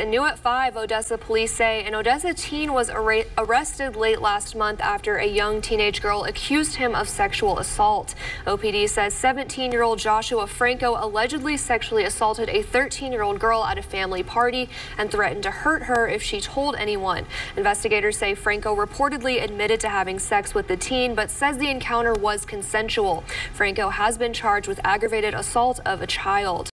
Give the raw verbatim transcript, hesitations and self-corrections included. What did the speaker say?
And new at five, Odessa police say an Odessa teen was ar arrested late last month after a young teenage girl accused him of sexual assault. O P D says seventeen-year-old Joshua Franco allegedly sexually assaulted a thirteen-year-old girl at a family party and threatened to hurt her if she told anyone. Investigators say Franco reportedly admitted to having sex with the teen, but says the encounter was consensual. Franco has been charged with aggravated assault of a child.